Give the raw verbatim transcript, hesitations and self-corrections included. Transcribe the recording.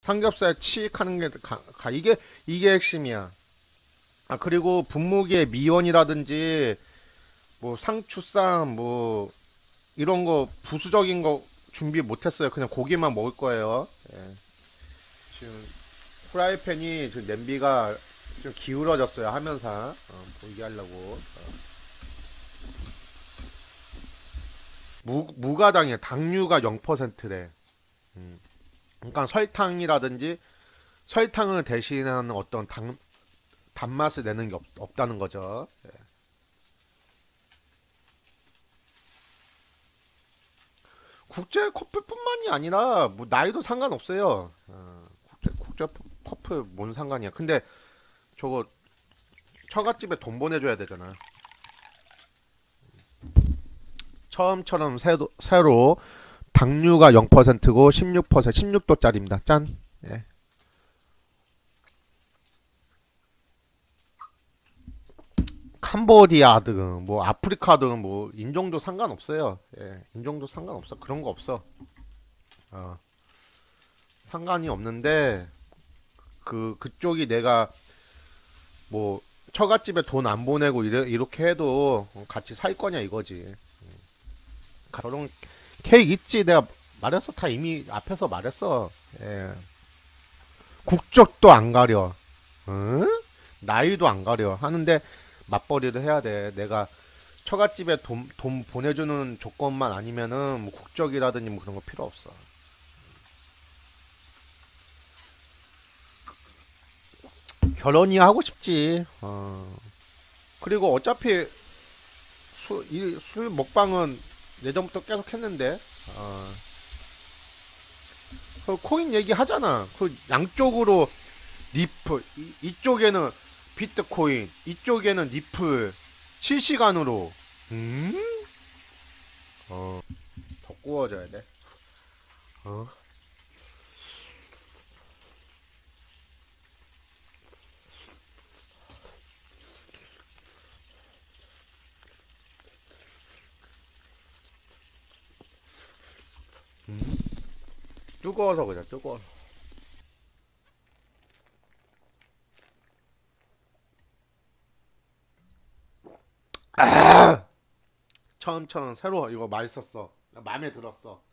삼겹살 치익하는 게 가, 가- 이게 이게 핵심이야. 아 그리고 분무기에 미원이라든지 뭐 상추쌈 뭐 이런 거 부수적인 거 준비 못했어요. 그냥 고기만 먹을 거예요. 예. 지금 프라이팬이 지금 냄비가 좀 기울어졌어요. 하면서 어, 보이게 하려고 어. 무 무가당이야. 당류가 영 퍼센트래. 음. 그러니까 설탕이라든지 설탕을 대신하는 어떤 당, 단맛을 내는 게 없, 없다는 거죠. 예. 국제 커플뿐만이 아니라 뭐 나이도 상관없어요. 어, 국제 국제 커플 뭔 상관이야. 근데 저거 처갓집에 돈 보내줘야 되잖아. 처음처럼 새로, 새로 당류가 영 퍼센트고 십육 퍼센트 십육 도짜리입니다. 짠. 예. 캄보디아든 뭐 아프리카든 뭐 인종도 상관없어요. 예. 인종도 상관없어. 그런 거 없어. 어. 상관이 없는데 그 그쪽이 내가 뭐 처갓집에 돈 안 보내고 이래, 이렇게 해도 같이 살 거냐 이거지. 저런 케이크 있지. 내가 말했어. 다 이미 앞에서 말했어. 예. 국적도 안 가려. 응? 나이도 안 가려. 하는데 맞벌이를 해야 돼. 내가 처갓집에 돈, 돈 보내주는 조건만 아니면은 뭐 국적이라든지 뭐 그런 거 필요 없어. 결혼이 하고 싶지. 어. 그리고 어차피 수, 이, 술 먹방은 예전부터 계속 했는데, 어. 그 코인 얘기 하잖아. 그 양쪽으로 니프, 이, 이쪽에는 비트코인, 이쪽에는 니플, 실시간으로. 음? 어, 더 구워져야 돼. 어? 음? 뜨거워서 그래, 뜨거워서. 처음처럼 새로 이거 맛있었어. 마음에 들었어.